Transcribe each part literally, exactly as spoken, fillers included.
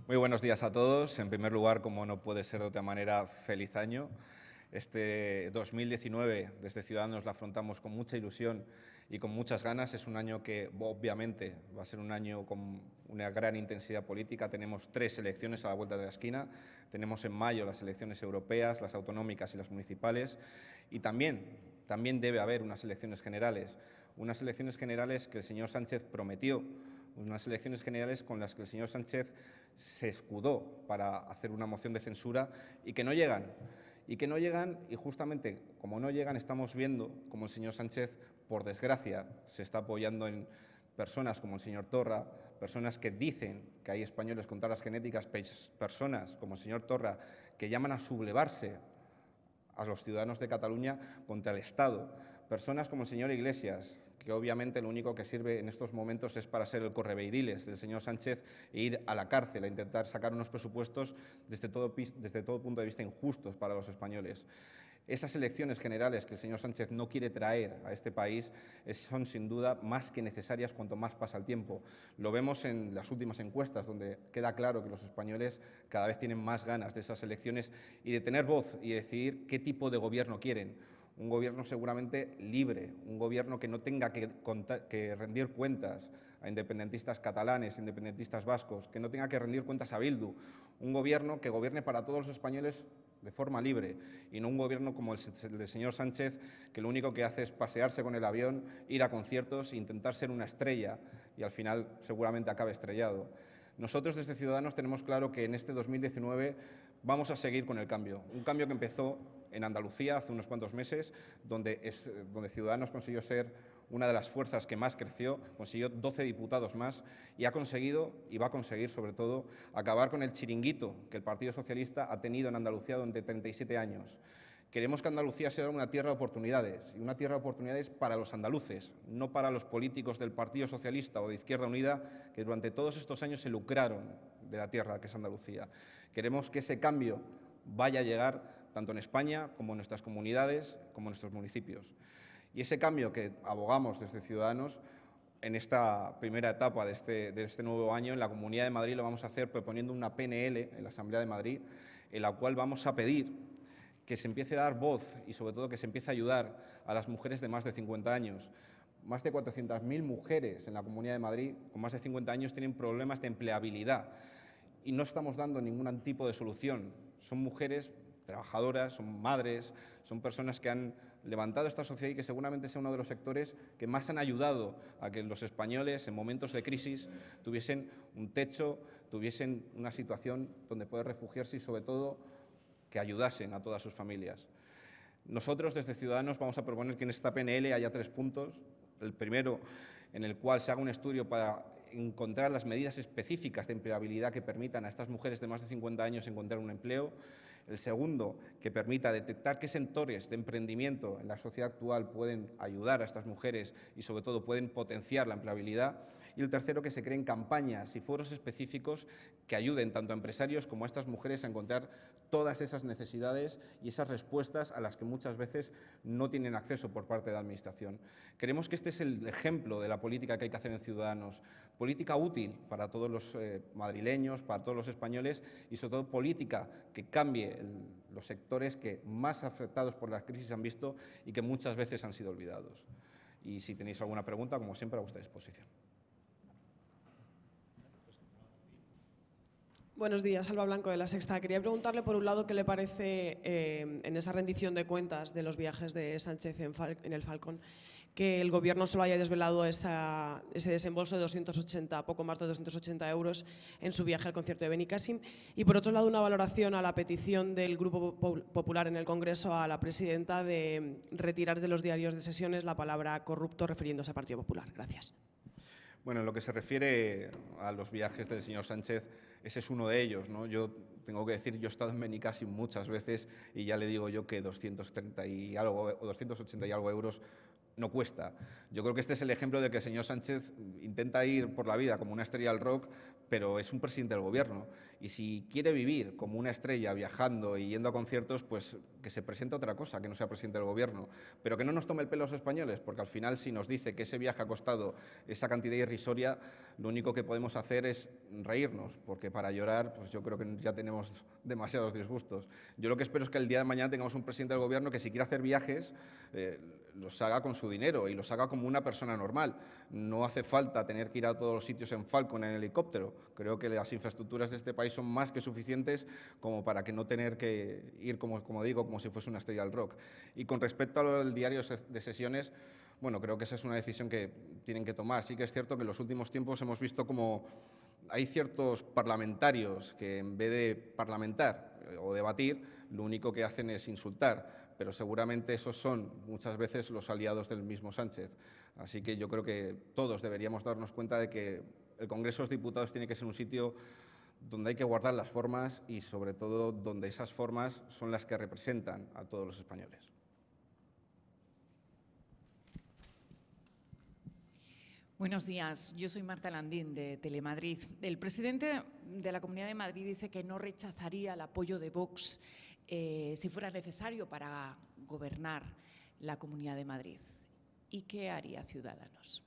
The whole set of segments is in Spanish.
Muy buenos días a todos. En primer lugar, como no puede ser de otra manera, feliz año. Este dos mil diecinueve desde Ciudadanos lo afrontamos con mucha ilusión y con muchas ganas. Es un año que obviamente va a ser un año con una gran intensidad política. Tenemos tres elecciones a la vuelta de la esquina. Tenemos en mayo las elecciones europeas, las autonómicas y las municipales. Y también, también debe haber unas elecciones generales. Unas elecciones generales que el señor Sánchez prometió. Unas elecciones generales con las que el señor Sánchez se escudó para hacer una moción de censura y que no llegan. Y que no llegan, y justamente como no llegan, estamos viendo como el señor Sánchez, por desgracia, se está apoyando en personas como el señor Torra, personas que dicen que hay españoles con taras genéticas, personas como el señor Torra, que llaman a sublevarse a los ciudadanos de Cataluña contra el Estado, personas como el señor Iglesias, que obviamente lo único que sirve en estos momentos es para ser el correveidiles del señor Sánchez e ir a la cárcel a intentar sacar unos presupuestos desde todo, desde todo punto de vista injustos para los españoles. Esas elecciones generales que el señor Sánchez no quiere traer a este país son sin duda más que necesarias cuanto más pasa el tiempo. Lo vemos en las últimas encuestas, donde queda claro que los españoles cada vez tienen más ganas de esas elecciones y de tener voz y decidir qué tipo de gobierno quieren. Un gobierno seguramente libre, un gobierno que no tenga que, que rendir cuentas a independentistas catalanes, independentistas vascos, que no tenga que rendir cuentas a Bildu, un gobierno que gobierne para todos los españoles de forma libre y no un gobierno como el del señor Sánchez, que lo único que hace es pasearse con el avión, ir a conciertos e intentar ser una estrella y al final seguramente acabe estrellado. Nosotros desde Ciudadanos tenemos claro que en este dos mil diecinueve vamos a seguir con el cambio, un cambio que empezó en Andalucía hace unos cuantos meses, donde, es, donde Ciudadanos consiguió ser una de las fuerzas que más creció, consiguió doce diputados más y ha conseguido, y va a conseguir sobre todo, acabar con el chiringuito que el Partido Socialista ha tenido en Andalucía durante treinta y siete años. Queremos que Andalucía sea una tierra de oportunidades, y una tierra de oportunidades para los andaluces, no para los políticos del Partido Socialista o de Izquierda Unida, que durante todos estos años se lucraron de la tierra que es Andalucía. Queremos que ese cambio vaya a llegar tanto en España como en nuestras comunidades, como en nuestros municipios. Y ese cambio que abogamos desde Ciudadanos, en esta primera etapa de este, de este nuevo año, en la Comunidad de Madrid lo vamos a hacer proponiendo una P N L en la Asamblea de Madrid, en la cual vamos a pedir que se empiece a dar voz y, sobre todo, que se empiece a ayudar a las mujeres de más de cincuenta años. Más de cuatrocientas mil mujeres en la Comunidad de Madrid con más de cincuenta años tienen problemas de empleabilidad y no estamos dando ningún tipo de solución. Son mujeres trabajadoras, son madres, son personas que han levantado esta sociedad y que seguramente sea uno de los sectores que más han ayudado a que los españoles en momentos de crisis tuviesen un techo, tuviesen una situación donde poder refugiarse y, sobre todo, que ayudasen a todas sus familias. Nosotros, desde Ciudadanos, vamos a proponer que en esta P N L haya tres puntos. El primero, en el cual se haga un estudio para encontrar las medidas específicas de empleabilidad que permitan a estas mujeres de más de cincuenta años encontrar un empleo. El segundo, que permita detectar qué sectores de emprendimiento en la sociedad actual pueden ayudar a estas mujeres y, sobre todo, pueden potenciar la empleabilidad. Y el tercero, que se creen campañas y foros específicos que ayuden tanto a empresarios como a estas mujeres a encontrar todas esas necesidades y esas respuestas a las que muchas veces no tienen acceso por parte de la Administración. Creemos que este es el ejemplo de la política que hay que hacer en Ciudadanos, política útil para todos los eh, madrileños, para todos los españoles y, sobre todo, política que cambie el, los sectores que más afectados por la crisis han visto y que muchas veces han sido olvidados. Y si tenéis alguna pregunta, como siempre, a vuestra disposición. Buenos días, Alba Blanco de La Sexta. Quería preguntarle, por un lado, qué le parece eh, en esa rendición de cuentas de los viajes de Sánchez en, Fal en el Falcon, que el Gobierno solo haya desvelado esa, ese desembolso de doscientos ochenta, poco más de doscientos ochenta euros en su viaje al concierto de Benicàssim. Y, por otro lado, una valoración a la petición del Grupo Popular en el Congreso a la presidenta de retirar de los diarios de sesiones la palabra corrupto refiriéndose al Partido Popular. Gracias. Bueno, en lo que se refiere a los viajes del señor Sánchez, ese es uno de ellos, ¿no? Yo tengo que decir, yo he estado en Benicàssim muchas veces y ya le digo yo que doscientos treinta y algo, o doscientos ochenta y algo euros no cuesta. Yo creo que este es el ejemplo de que el señor Sánchez intenta ir por la vida como una estrella del rock, pero es un presidente del Gobierno. Y si quiere vivir como una estrella, viajando y yendo a conciertos, pues que se presente otra cosa, que no sea presidente del Gobierno. Pero que no nos tome el pelo a los españoles, porque al final, si nos dice que ese viaje ha costado esa cantidad irrisoria, lo único que podemos hacer es reírnos, porque para llorar, pues yo creo que ya tenemos demasiados disgustos. Yo lo que espero es que el día de mañana tengamos un presidente del Gobierno que, si quiere hacer viajes, eh, los haga con su dinero y los haga como una persona normal. No hace falta tener que ir a todos los sitios en Falcon, en helicóptero. Creo que las infraestructuras de este país son más que suficientes como para que no tener que ir, como, como digo, como si fuese una estrella del rock. Y con respecto al diario de sesiones, bueno, creo que esa es una decisión que tienen que tomar. Sí que es cierto que en los últimos tiempos hemos visto como hay ciertos parlamentarios que, en vez de parlamentar o debatir, lo único que hacen es insultar. Pero seguramente esos son muchas veces los aliados del mismo Sánchez. Así que yo creo que todos deberíamos darnos cuenta de que el Congreso de los Diputados tiene que ser un sitio donde hay que guardar las formas y, sobre todo, donde esas formas son las que representan a todos los españoles. Buenos días, yo soy Marta Landín, de Telemadrid. El presidente de la Comunidad de Madrid dice que no rechazaría el apoyo de Vox eh, si fuera necesario para gobernar la Comunidad de Madrid. ¿Y qué haría Ciudadanos?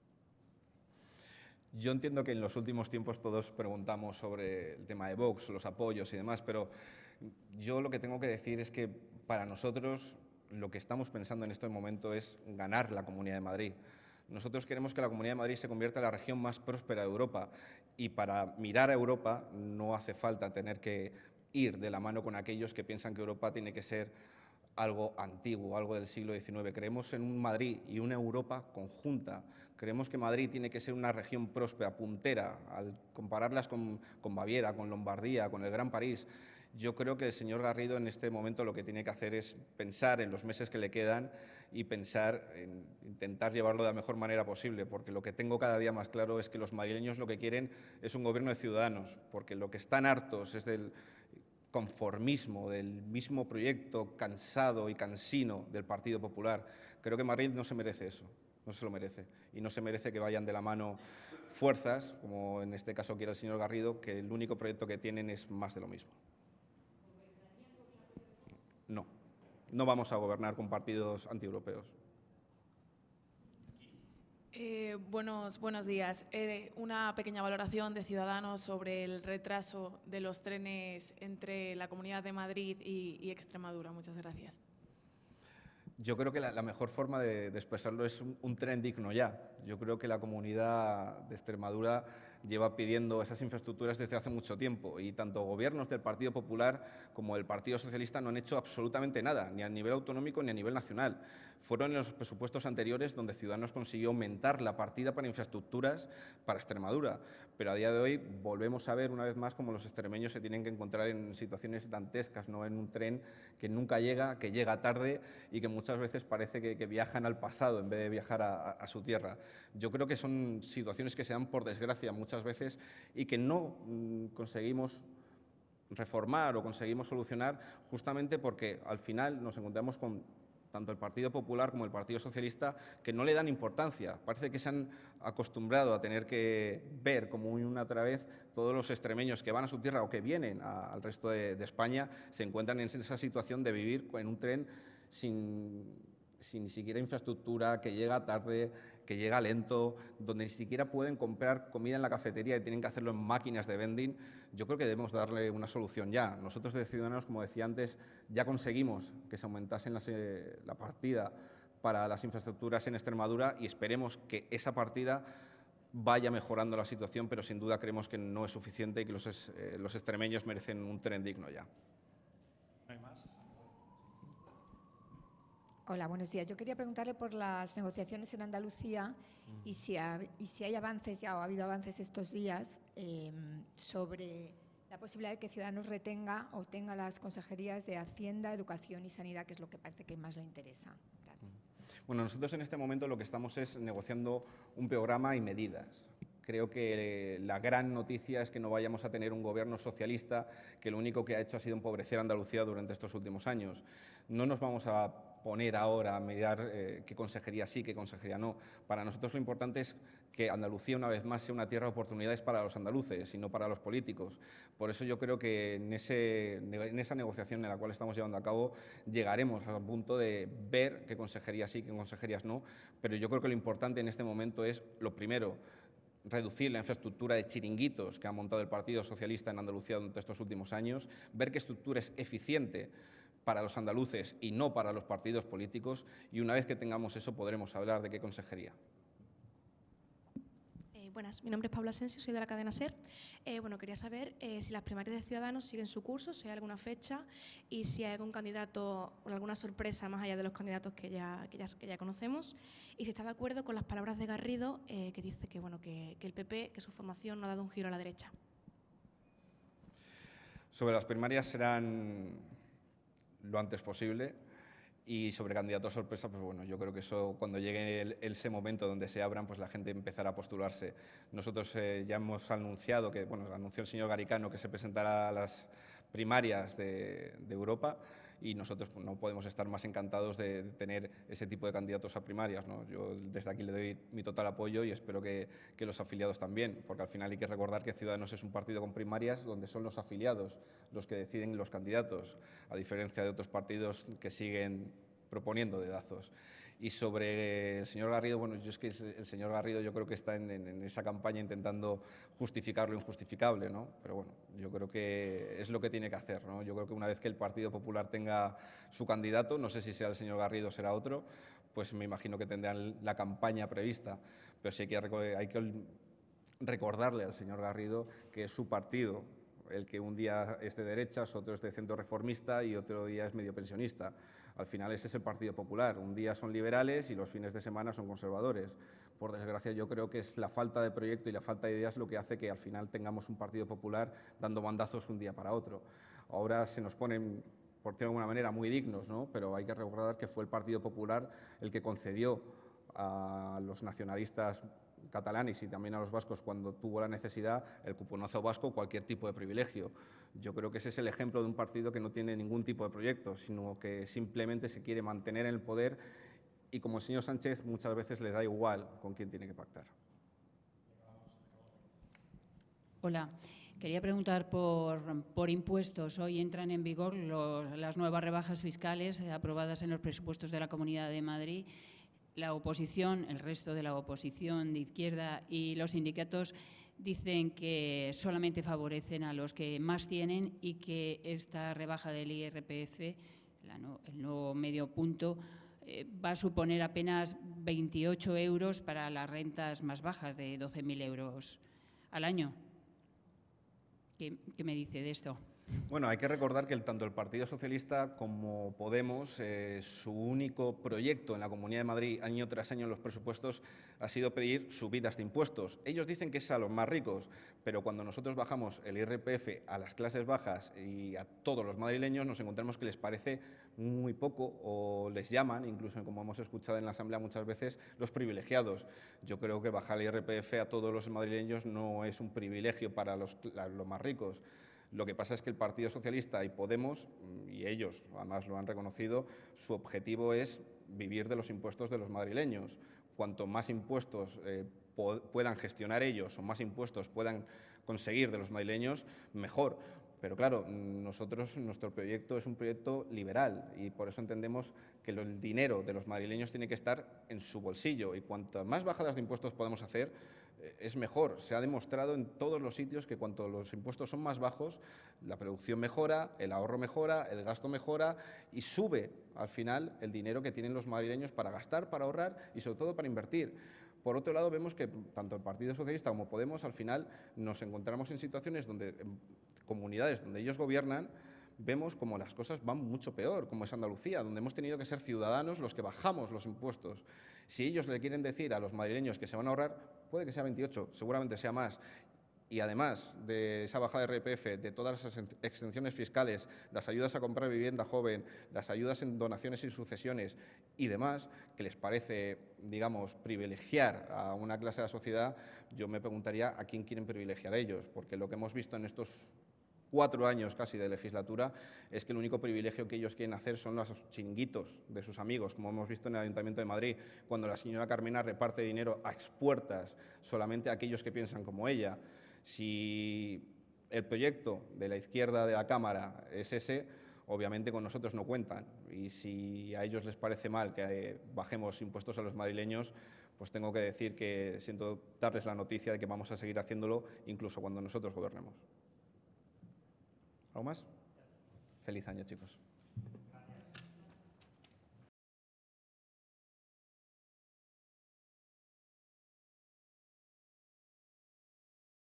Yo entiendo que en los últimos tiempos todos preguntamos sobre el tema de Vox, los apoyos y demás, pero yo lo que tengo que decir es que para nosotros lo que estamos pensando en este momento es ganar la Comunidad de Madrid. Nosotros queremos que la Comunidad de Madrid se convierta en la región más próspera de Europa, y para mirar a Europa no hace falta tener que ir de la mano con aquellos que piensan que Europa tiene que ser algo antiguo, algo del siglo diecinueve. Creemos en un Madrid y una Europa conjunta. Creemos que Madrid tiene que ser una región próspera, puntera, al compararlas con, con Baviera, con Lombardía, con el Gran París. Yo creo que el señor Garrido en este momento lo que tiene que hacer es pensar en los meses que le quedan y pensar en intentar llevarlo de la mejor manera posible, porque lo que tengo cada día más claro es que los madrileños lo que quieren es un gobierno de Ciudadanos, porque lo que están hartos es del conformismo, del mismo proyecto cansado y cansino del Partido Popular. Creo que Madrid no se merece eso, no se lo merece, y no se merece que vayan de la mano fuerzas, como en este caso quiere el señor Garrido, que el único proyecto que tienen es más de lo mismo. No, no vamos a gobernar con partidos antieuropeos. Eh, buenos, buenos días. Eh, una pequeña valoración de Ciudadanos sobre el retraso de los trenes entre la Comunidad de Madrid y, y Extremadura. Muchas gracias. Yo creo que la, la mejor forma de, de expresarlo es un, un tren digno ya. Yo creo que la Comunidad de Extremadura lleva pidiendo esas infraestructuras desde hace mucho tiempo, y tanto gobiernos del Partido Popular como del Partido Socialista no han hecho absolutamente nada, ni a nivel autonómico ni a nivel nacional. Fueron en los presupuestos anteriores donde Ciudadanos consiguió aumentar la partida para infraestructuras para Extremadura, pero a día de hoy volvemos a ver una vez más cómo los extremeños se tienen que encontrar en situaciones dantescas, ¿no? En un tren que nunca llega, que llega tarde y que muchas veces parece que, que viajan al pasado en vez de viajar a, a, a su tierra. Yo creo que son situaciones que se dan por desgracia muchas veces y que no mmm, conseguimos reformar o conseguimos solucionar, justamente porque al final nos encontramos con tanto el Partido Popular como el Partido Socialista que no le dan importancia. Parece que se han acostumbrado a tener que ver como una otra vez todos los extremeños que van a su tierra o que vienen a, al resto de, de España se encuentran en esa situación de vivir en un tren sin, sin ni siquiera infraestructura, que llega tarde, que llega lento, donde ni siquiera pueden comprar comida en la cafetería y tienen que hacerlo en máquinas de vending. Yo creo que debemos darle una solución ya. Nosotros de Ciudadanos, como decía antes, ya conseguimos que se aumentase la, la partida para las infraestructuras en Extremadura y esperemos que esa partida vaya mejorando la situación, pero sin duda creemos que no es suficiente y que los, eh, los extremeños merecen un tren digno ya. ¿No hay más? Hola, buenos días. Yo quería preguntarle por las negociaciones en Andalucía y si, ha, y si hay avances ya o ha habido avances estos días eh, sobre la posibilidad de que Ciudadanos retenga o tenga las consejerías de Hacienda, Educación y Sanidad, que es lo que parece que más le interesa. Gracias. Bueno, nosotros en este momento lo que estamos es negociando un programa y medidas. Creo que la gran noticia es que no vayamos a tener un gobierno socialista que lo único que ha hecho ha sido empobrecer a Andalucía durante estos últimos años. No nos vamos a poner ahora, a mirar eh, qué consejería sí, qué consejería no. Para nosotros lo importante es que Andalucía, una vez más, sea una tierra de oportunidades para los andaluces y no para los políticos. Por eso yo creo que en, ese, en esa negociación en la cual estamos llevando a cabo llegaremos al punto de ver qué consejerías sí, qué consejerías no, pero yo creo que lo importante en este momento es, lo primero, reducir la infraestructura de chiringuitos que ha montado el Partido Socialista en Andalucía durante estos últimos años, ver qué estructura es eficiente para los andaluces y no para los partidos políticos, y una vez que tengamos eso podremos hablar de qué consejería. Eh, buenas, mi nombre es Pablo Asensio, soy de la cadena SER. Eh, bueno, quería saber eh, si las primarias de Ciudadanos siguen su curso, si hay alguna fecha y si hay algún candidato o alguna sorpresa más allá de los candidatos que ya, que ya, que ya conocemos, y si está de acuerdo con las palabras de Garrido, eh, que dice que, bueno, que, que el P P, que su formación no ha dado un giro a la derecha. Sobre las primarias serán lo antes posible, y sobre candidatos sorpresa, pues bueno, yo creo que eso cuando llegue el, ese momento donde se abran, pues la gente empezará a postularse. Nosotros eh, ya hemos anunciado que, bueno, anunció el señor Garicano que se presentará a las primarias de, de Europa, y nosotros pues, no podemos estar más encantados de, de tener ese tipo de candidatos a primarias, ¿no? Yo desde aquí le doy mi total apoyo y espero que, que los afiliados también, porque al final hay que recordar que Ciudadanos es un partido con primarias donde son los afiliados los que deciden los candidatos, a diferencia de otros partidos que siguen proponiendo dedazos. Y sobre el señor Garrido, bueno, yo es que el señor Garrido yo creo que está en, en, en esa campaña intentando justificar lo injustificable, ¿no? Pero bueno, yo creo que es lo que tiene que hacer, ¿no? Yo creo que una vez que el Partido Popular tenga su candidato, no sé si será el señor Garrido o será otro, pues me imagino que tendrán la campaña prevista, pero sí hay que, hay que recordarle al señor Garrido que es su partido el que un día es de derechas, otro es de centro reformista y otro día es medio pensionista. Al final ese es el Partido Popular. Un día son liberales y los fines de semana son conservadores. Por desgracia, yo creo que es la falta de proyecto y la falta de ideas lo que hace que al final tengamos un Partido Popular dando bandazos un día para otro. Ahora se nos ponen, por decirlo de alguna manera, muy dignos, ¿no? Pero hay que recordar que fue el Partido Popular el que concedió a los nacionalistas catalanes y también a los vascos, cuando tuvo la necesidad, el cuponazo vasco, cualquier tipo de privilegio. Yo creo que ese es el ejemplo de un partido que no tiene ningún tipo de proyecto, sino que simplemente se quiere mantener en el poder, y como el señor Sánchez muchas veces le da igual con quién tiene que pactar. Hola. Quería preguntar por, por impuestos. Hoy entran en vigor los, las nuevas rebajas fiscales aprobadas en los presupuestos de la Comunidad de Madrid. La oposición, el resto de la oposición de izquierda y los sindicatos dicen que solamente favorecen a los que más tienen y que esta rebaja del I R P F, la no, el nuevo medio punto, eh, va a suponer apenas veintiocho euros para las rentas más bajas de doce mil euros al año. ¿Qué, qué me dice de esto? Bueno, hay que recordar que el, tanto el Partido Socialista como Podemos, eh, su único proyecto en la Comunidad de Madrid, año tras año en los presupuestos, ha sido pedir subidas de impuestos. Ellos dicen que es a los más ricos, pero cuando nosotros bajamos el I R P F a las clases bajas y a todos los madrileños, nos encontramos que les parece muy poco, o les llaman, incluso como hemos escuchado en la Asamblea muchas veces, los privilegiados. Yo creo que bajar el I R P F a todos los madrileños no es un privilegio para los, los más ricos. Lo que pasa es que el Partido Socialista y Podemos, y ellos además lo han reconocido, su objetivo es vivir de los impuestos de los madrileños. Cuanto más impuestos eh, puedan gestionar ellos o más impuestos puedan conseguir de los madrileños, mejor. Pero claro, nosotros, nuestro proyecto es un proyecto liberal y por eso entendemos que el dinero de los madrileños tiene que estar en su bolsillo, y cuanto más bajadas de impuestos podemos hacer, es mejor. Se ha demostrado en todos los sitios que cuanto los impuestos son más bajos, la producción mejora, el ahorro mejora, el gasto mejora y sube al final el dinero que tienen los madrileños para gastar, para ahorrar y sobre todo para invertir. Por otro lado, vemos que tanto el Partido Socialista como Podemos al final nos encontramos en situaciones donde, en comunidades donde ellos gobiernan, vemos como las cosas van mucho peor, como es Andalucía, donde hemos tenido que ser ciudadanos los que bajamos los impuestos. Si ellos le quieren decir a los madrileños que se van a ahorrar, puede que sea veintiocho, seguramente sea más. Y además de esa bajada de I R P F, de todas las exenciones fiscales, las ayudas a comprar vivienda joven, las ayudas en donaciones y sucesiones y demás, que les parece, digamos, privilegiar a una clase de la sociedad, yo me preguntaría a quién quieren privilegiar ellos, porque lo que hemos visto en estos cuatro años casi de legislatura, es que el único privilegio que ellos quieren hacer son los chiringuitos de sus amigos, como hemos visto en el Ayuntamiento de Madrid, cuando la señora Carmena reparte dinero a expuertas solamente a aquellos que piensan como ella. Si el proyecto de la izquierda de la Cámara es ese, obviamente con nosotros no cuentan. Y si a ellos les parece mal que bajemos impuestos a los madrileños, pues tengo que decir que siento darles la noticia de que vamos a seguir haciéndolo incluso cuando nosotros gobernemos. ¿Algo más? Feliz año, chicos.